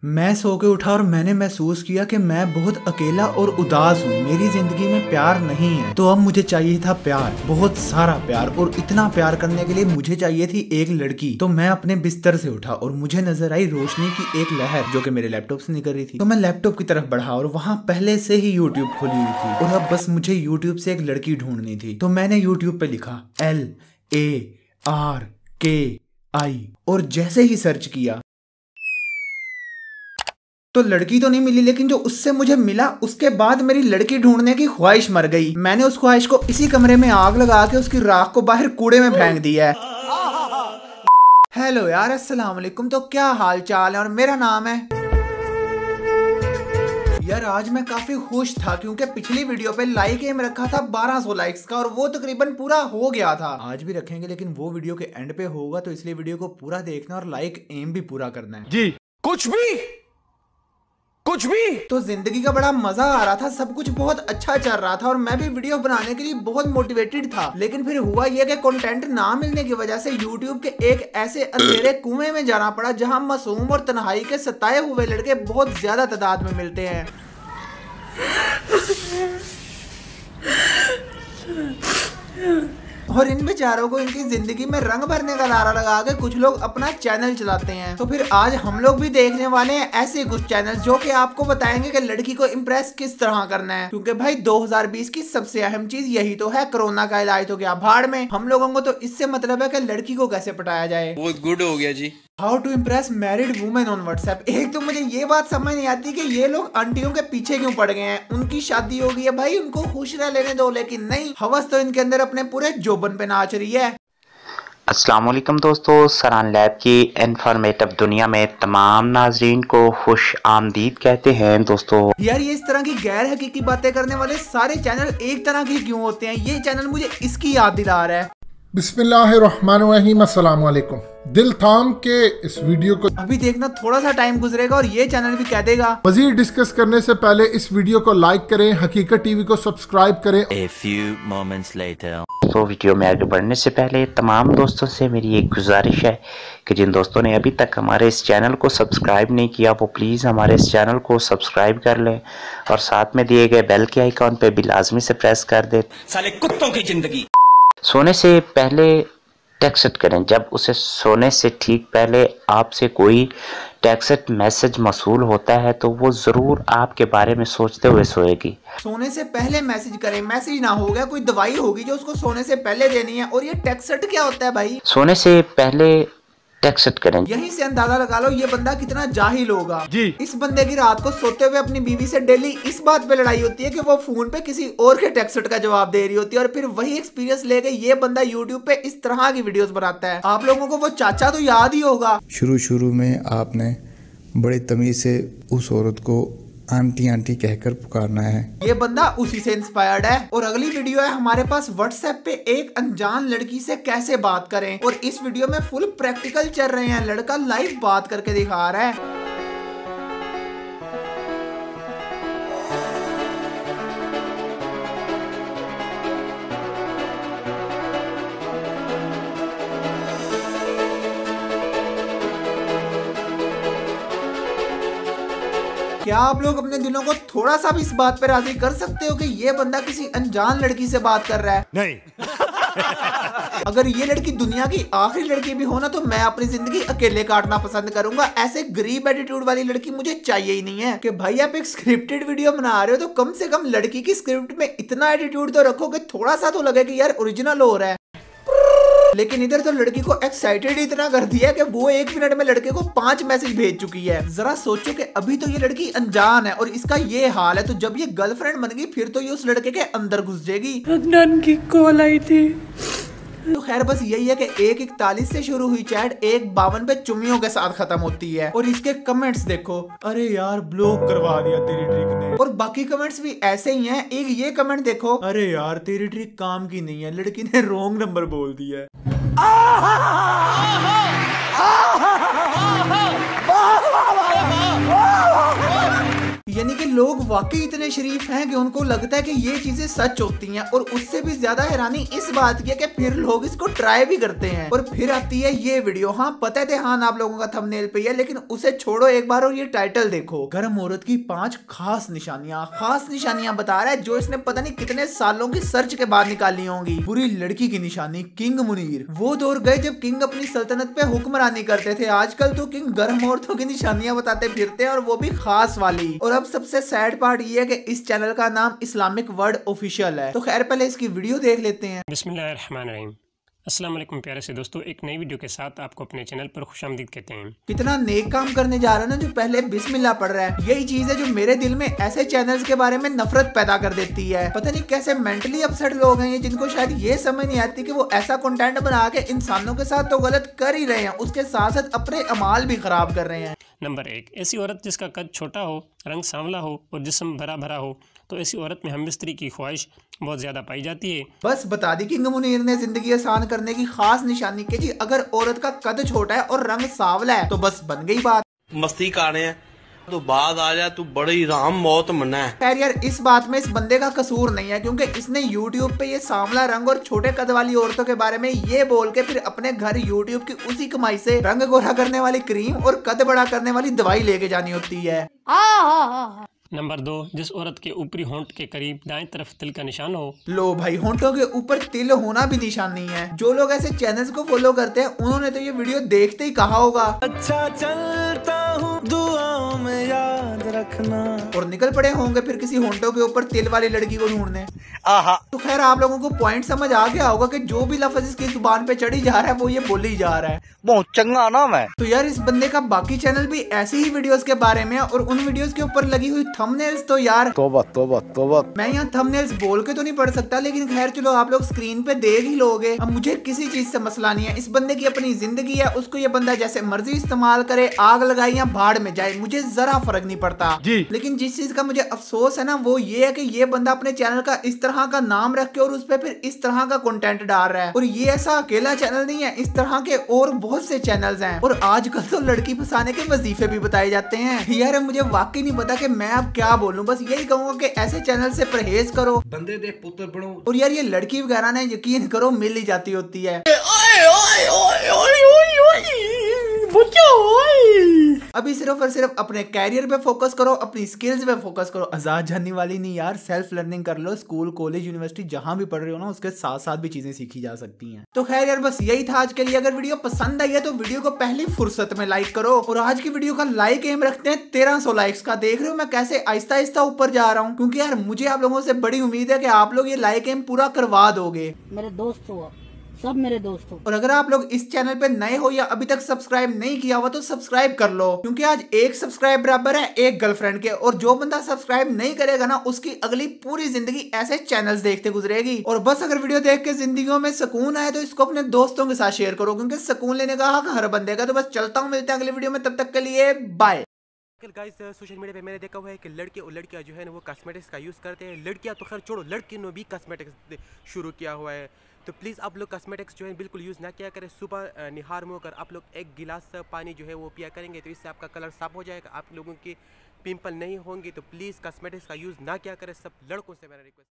मैं सो के उठा और मैंने महसूस किया कि मैं बहुत अकेला और उदास हूँ। मेरी जिंदगी में प्यार नहीं है। तो अब मुझे चाहिए था प्यार, बहुत सारा प्यार। और इतना प्यार करने के लिए मुझे चाहिए थी एक लड़की। तो मैं अपने बिस्तर से उठा और मुझे नजर आई रोशनी की एक लहर जो कि मेरे लैपटॉप से निकल रही थी। तो मैं लैपटॉप की तरफ बढ़ा और वहाँ पहले से ही यूट्यूब खुली हुई थी और अब बस मुझे यूट्यूब से एक लड़की ढूंढनी थी। तो मैंने यूट्यूब पे लिखा LARKI और जैसे ही सर्च किया तो लड़की तो नहीं मिली, लेकिन जो उससे मुझे मिला उसके बाद मेरी लड़की ढूंढने की ख्वाहिश मर गई। मैंने उस ख्वाहिश को इसी कमरे में आग लगा के उसकी राख को बाहर कूड़े में फेंक दिया है। हेलो यार, अस्सलाम वालेकुम। तो क्या हाल चाल है? और मेरा नाम है यार। आज मैं काफी खुश था क्योंकि पिछली वीडियो पे लाइक एम रखा था 1200 लाइक्स का और वो तकरीबन पूरा हो गया था। आज भी रखेंगे लेकिन वो वीडियो के एंड पे होगा, तो इसलिए वीडियो को पूरा देखना और लाइक एम भी पूरा करना है जी। कुछ भी तो जिंदगी का बड़ा मजा आ रहा था, सब कुछ बहुत अच्छा चल रहा था और मैं भी वीडियो बनाने के लिए बहुत मोटिवेटेड था। लेकिन फिर हुआ यह कि कंटेंट ना मिलने की वजह से यूट्यूब के एक ऐसे अंधेरे कुएं में जाना पड़ा जहां मासूम और तन्हाई के सताए हुए लड़के बहुत ज्यादा तादाद में मिलते हैं। और इन बेचारों को इनकी जिंदगी में रंग भरने का नारा लगा के कुछ लोग अपना चैनल चलाते हैं। तो फिर आज हम लोग भी देखने वाले हैं ऐसे कुछ चैनल जो कि आपको बताएंगे कि लड़की को इम्प्रेस किस तरह करना है। क्योंकि भाई 2020 की सबसे अहम चीज यही तो है, कोरोना का इलाज तो गया भाड़ में। हम लोगों को तो इससे मतलब है कि लड़की को कैसे पटाया जाए। बहुत गुड हो गया जी। How to impress married women on WhatsApp. एक तो मुझे ये बात समझ नहीं आती कि ये लोग आंटियों के पीछे क्यों पड़ गए हैं। उनकी शादी हो गई है भाई, उनको खुश रह लेने दो, लेकिन नहीं, हवस तो इनके अंदर अपने पूरे जोबन पे नाच रही है। अस्सलाम वालेकुम दोस्तों, सरान लैब की इन्फॉर्मेटिव दुनिया में तमाम नाजरीन को खुश आमदीद कहते हैं। दोस्तों यार ये इस तरह की गैर हकीकी बातें करने वाले सारे चैनल एक तरह के क्यों होते हैं? ये चैनल मुझे इसकी याद दिला रहा है। बिस्मिल्लाहिर्रहमानिर्रहीम, अस्सलाम वालेकुम। दिल थाम के इस वीडियो को अभी देखना, थोड़ा सा टाइम गुजरेगा और ये चैनल भी कह देगा। मजीद डिस्कस करने से पहले इस वीडियो को लाइक करें, हकीकत टीवी को सब्सक्राइब करें। A few moments later. तो वीडियो में आगे बढ़ने से पहले तमाम दोस्तों से मेरी एक गुजारिश है कि जिन दोस्तों ने अभी तक हमारे इस चैनल को सब्सक्राइब नहीं किया वो प्लीज़ हमारे इस चैनल को सब्सक्राइब कर लें और साथ में दिए गए बेल के आइकॉन पे भी लाजमी से प्रेस कर दे। साले कुत्तों की जिंदगी। सोने से पहले टेक्स्ट करें। जब उसे सोने से ठीक पहले आपसे कोई टेक्स्ट मैसेज मौसूल होता है तो वो ज़रूर आपके बारे में सोचते हुए सोएगी। सोने से पहले मैसेज करें। मैसेज ना हो गया, कोई दवाई होगी जो उसको सोने से पहले देनी है। और ये टेक्स्ट क्या होता है भाई? सोने से पहले टेक्स्ट करें। यहीं से अंदाजा लगा लो ये बंदा कितना जाहिल होगा जी। इस बंदे की रात को सोते हुए अपनी बीवी से डेली इस बात पे लड़ाई होती है कि वो फोन पे किसी और के टेक्स्ट का जवाब दे रही होती है और फिर वही एक्सपीरियंस लेके ये बंदा यूट्यूब पे इस तरह की वीडियोस बनाता है। आप लोगों को वो चाचा तो याद ही होगा। शुरू में आपने बड़ी तमीज से उस औरत को आंटी आंटी कहकर पुकारना है। ये बंदा उसी से इंस्पायर्ड है। और अगली वीडियो है हमारे पास व्हाट्सएप पे एक अनजान लड़की से कैसे बात करें। और इस वीडियो में फुल प्रैक्टिकल चल रहे हैं, लड़का लाइव बात करके दिखा रहा है। क्या आप लोग अपने दिलों को थोड़ा सा भी इस बात पे राजी कर सकते हो कि ये बंदा किसी अनजान लड़की से बात कर रहा है? नहीं। अगर ये लड़की दुनिया की आखिरी लड़की भी हो ना तो मैं अपनी जिंदगी अकेले काटना पसंद करूंगा। ऐसे गरीब एटीट्यूड वाली लड़की मुझे चाहिए ही नहीं है। कि भाई आप एक स्क्रिप्टेड वीडियो बना रहे हो तो कम से कम लड़की की स्क्रिप्ट में इतना एटीट्यूड तो रखो कि थोड़ा सा तो लगे कि यार ओरिजिनल हो रहा है। लेकिन इधर तो लड़की को एक्साइटेड इतना कर दिया कि वो 1 मिनट में लड़के को 5 मैसेज भेज चुकी है। जरा सोचो कि अभी तो ये लड़की अनजान है और इसका ये हाल है, तो जब ये गर्लफ्रेंड बन गई फिर तो ये उस लड़के के अंदर घुस जाएगी। अदनान की कॉल आई थी। तो खैर बस यही है कि 1:41 से शुरू हुई चैट 1:52 पे चुम्मियों के साथ खत्म होती है। और इसके कमेंट्स देखो, अरे यार ब्लॉक करवा दिया तेरी ट्रिक ने। और बाकी कमेंट्स भी ऐसे ही हैं। एक ये कमेंट देखो, अरे यार तेरी ट्रिक काम की नहीं है, लड़की ने रॉन्ग नंबर बोल दिया है। यानी कि लोग वाकई इतने शरीफ हैं कि उनको लगता है कि ये चीजें सच होती हैं, और उससे भी ज्यादा हैरानी इस बात की है कि फिर लोग इसको ट्राई भी करते हैं। और फिर आती है ये वीडियो। हाँ पता है ध्यान आप लोगों का थंबनेल पे है, लेकिन उसे छोड़ो एक बार और ये टाइटल देखो। गर्म औरत की 5 खास निशानियां बता रहा है जो इसने पता नहीं कितने सालों की सर्च के बाद निकाली होंगी। बुरी लड़की की निशानी, किंग मुनीर। वो दौर गए जब किंग अपनी सल्तनत पे हुक्मरानी करते थे। आजकल तो किंग गर्म औरतों की निशानियां बताते फिरते हैं, और वो भी खास वाली। और अब सबसे सैड पार्ट ये है कि इस चैनल का नाम इस्लामिक वर्ड ऑफिशियल है। तो खैर पहले इसकी वीडियो देख लेते हैं। बिस्मिल्लाहिर्रहमानिर्रहीम। अस्सलाम वालेकुम प्यारे से दोस्तों, एक नई वीडियो के साथ आपको अपने चैनल पर खुशामदीद कहते हैं। कितना नेक काम करने जा रहा है ना जो पहले बिस्मिल्लाह पढ़ रहा है। यही चीज है जो मेरे दिल में ऐसे चैनल्स के बारे में नफरत पैदा कर देती है। पता नहीं कैसे मेंटली अपसेट लोग हैं ये, जिनको शायद ये समझ नहीं आती कि वो ऐसा कंटेंट बना के इंसानों के साथ तो गलत कर ही रहे हैं, उसके साथ साथ अपने अमाल भी खराब कर रहे हैं। नंबर 1, ऐसी औरत जिसका कद छोटा हो, रंग सांवला हो और जिस्म भरा भरा हो, तो ऐसी औरत में हमबिस्तरी की ख्वाहिश बहुत ज्यादा पाई जाती है। बस बता दी किंग मुनीर ने जिंदगी आसान करने की खास निशानी के जी अगर औरत का कद छोटा है और रंग सांवला है तो बस बन गई बात। मस्ती काने हैं तो बाद आ जा, तू बड़ी राम मौत मना है। खैर यार इस बात में इस बंदे का कसूर नहीं है, क्योंकि इसने YouTube पे ये सांवला रंग और छोटे कद वाली औरतों के बारे में ये बोल के फिर अपने घर YouTube की उसी कमाई से रंग गोरा करने वाली क्रीम और कद बड़ा करने वाली दवाई लेके जानी होती है। नंबर 2, जिस औरत के ऊपरी होंठ के करीब दाएं तरफ तिल का निशान हो। लो भाई, होंठों के ऊपर तिल होना भी निशान नहीं है। जो लोग ऐसे चैनल्स को फॉलो करते हैं उन्होंने तो ये वीडियो देखते ही कहा होगा अच्छा चलता हूँ दुआओं में याद रखना, और निकल पड़े होंगे फिर किसी होंठों के ऊपर तिल वाली लड़की को ढूंढने। तो खैर आप लोगों को पॉइंट समझ आ गया होगा कि जो भी लफ्ज इसकी जुबान पे चढ़ी जा रहा है वो ये बोली जा रहा है। बहुत चंगा नाम है। तो यार इस बंदे का बाकी चैनल भी ऐसी ही वीडियोस के बारे में है, और उन वीडियोस के ऊपर लगी हुई थंबनेल्स तो यार तौबा तौबा तौबा। मैं यहाँ थंबनेल्स बोल के तो नहीं पढ़ सकता, लेकिन खैर चलो आप लोग स्क्रीन पे देख ही लोगे। अब मुझे किसी चीज से मसला नहीं है, इस बंदे की अपनी जिंदगी है, उसको ये बंदा जैसे मर्जी इस्तेमाल करे, आग लगाए या भाड़ में जाए, मुझे जरा फर्क नहीं पड़ता जी। लेकिन जिस चीज का मुझे अफसोस है ना वो ये है कि ये बंदा अपने चैनल का इस तरह का नाम रख के और उस पर फिर इस तरह का कंटेंट डाल रहा है। और ये ऐसा अकेला चैनल नहीं है, इस तरह के और बहुत से चैनल्स हैं। और आजकल तो लड़की फंसाने के वजीफे भी बताए जाते हैं। यार मुझे वाकई नहीं पता कि मैं अब क्या बोलूं, बस यही कहूंगा कि ऐसे चैनल से परहेज करो, बंदे दे पुत्र बनो। और यार ये लड़की वगैरह ने यकीन करो मिल ही जाती होती है। अभी सिर्फ और सिर्फ अपने कैरियर पे फोकस करो, अपनी स्किल्स पे फोकस करो। आजाद जाने वाली नहीं यार, सेल्फ लर्निंग कर लो। स्कूल कॉलेज यूनिवर्सिटी जहां भी पढ़ रहे हो ना उसके साथ साथ भी चीजें सीखी जा सकती हैं। तो खैर यार बस यही था आज के लिए। अगर वीडियो पसंद आई है तो वीडियो को पहली फुर्सत में लाइक करो। और आज की वीडियो का लाइक एम रखते हैं 1300 लाइक्स का। देख रहे हो मैं कैसे आहिस्ता आहिस्ता ऊपर जा रहा हूँ, क्योंकि यार मुझे आप लोगों से बड़ी उम्मीद है कि आप लोग ये लाइक एम पूरा करवा दोगे। मेरे दोस्त हो, सब मेरे दोस्त हो। और अगर आप लोग इस चैनल पे नए हो या अभी तक सब्सक्राइब नहीं किया हुआ तो सब्सक्राइब कर लो, क्योंकि आज एक सब्सक्राइब बराबर है एक गर्लफ्रेंड के। और जो बंदा सब्सक्राइब नहीं करेगा ना उसकी अगली पूरी जिंदगी ऐसे चैनल्स देखते गुजरेगी। और बस अगर वीडियो देख के जिंदगियों में सुकून आए तो इसको अपने दोस्तों के साथ शेयर करो, क्योंकि सुकून लेने का हक हर बंदे का। तो बस चलता हूँ, मिलते हैं अगली वीडियो में, तब तक के लिए बाय। गाइस सोशल मीडिया पे मैंने देखा हुआ है कि लड़के और लड़कियां जो है ना वो कॉस्मेटिक्स का यूज़ करते हैं। लड़कियां तो खैर छोड़ो, लड़की ने भी कॉस्मेटिक्स शुरू किया हुआ है। तो प्लीज़ आप लोग कॉस्मेटिक्स जो है बिल्कुल यूज़ ना किया करें। सुबह निहार में होकर आप लोग 1 गिलास पानी जो है वो पिया करेंगे तो इससे आपका कलर साफ हो जाएगा, आप लोगों की पिंपल नहीं होंगे। तो प्लीज़ कॉस्मेटिक्स का यूज़ ना किया करें। सब लड़कों से मेरा रिक्वेस्ट।